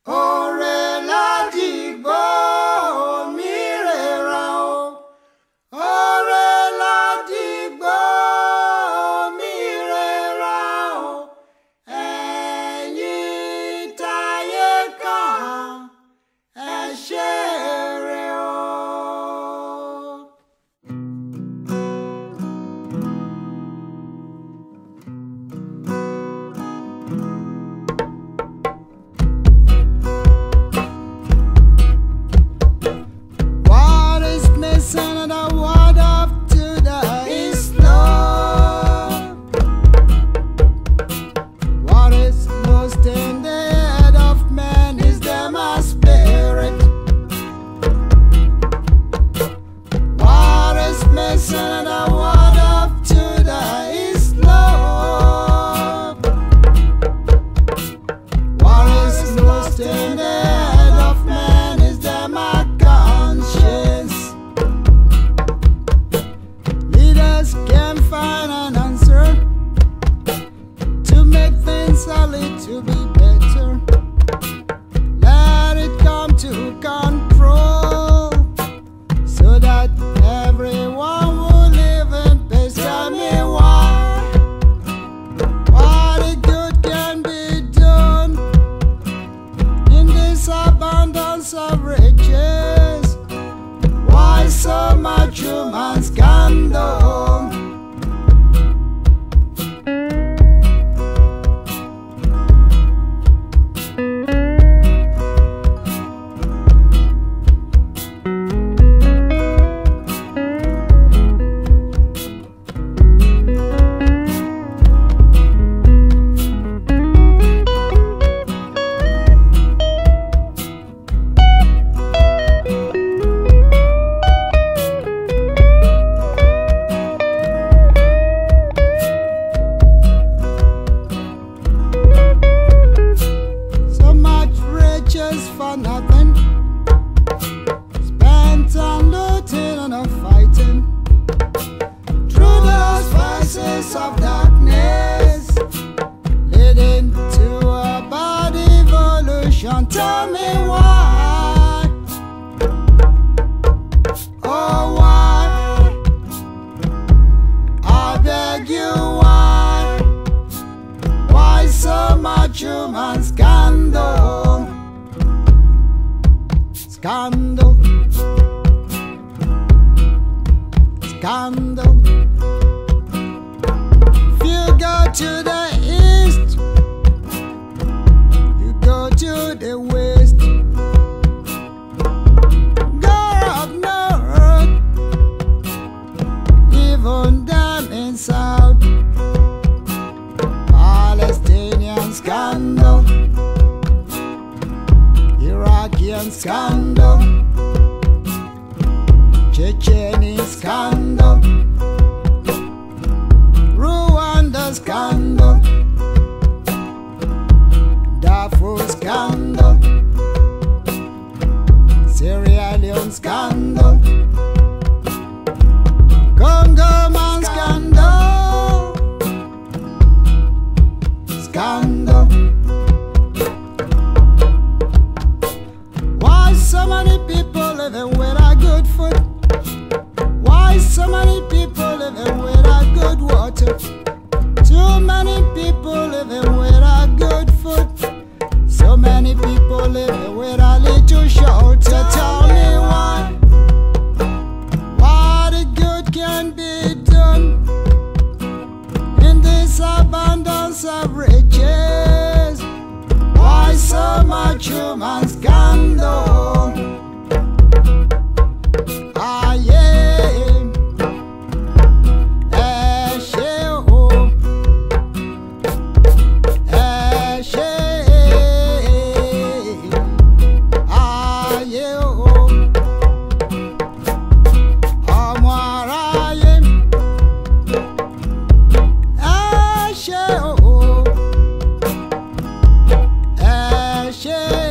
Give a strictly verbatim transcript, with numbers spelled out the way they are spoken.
Ore ládìgbò mi rẹ̀ra o. Ore ládìgbò mi rẹ̀ra o. Ẹ̀yin táyé kan ẹ ṣe rere o. And the word of today is love. What is most in the head of man is the my spirit. What is missing in the word of today is love. What is most in the head of man is the my conscience. Can find an answer to make things a little bit better. Let it come to control so that everyone will live in peace. Tell me why, what the good can be done in this abundance of riches. Why so much human scandal? For nothing, spent on looting and on fighting through those vices of darkness, leading to a bad evolution. Tell me why, oh why, I beg you why, why so much human scandal? Scandal, scandal. If you go to the east, you go to the west. Go up north, even down in south. Palestinian scandal, Iraqian scandal, Checheni scandal, Rwanda scandal, Darfur scandal, Sierra Leone scandal, Congo man scandal, scandal. So many people living with a good food. Why so many people living with a good water? Too many people living with a good food. So many people living with a little shelter. Tell me why, what the good can be done in this abundance of riches. Why so much human scandal? Ah yeah, eh she oh, eh she, ah yeah oh, amara yeah, eh she oh. Yeah.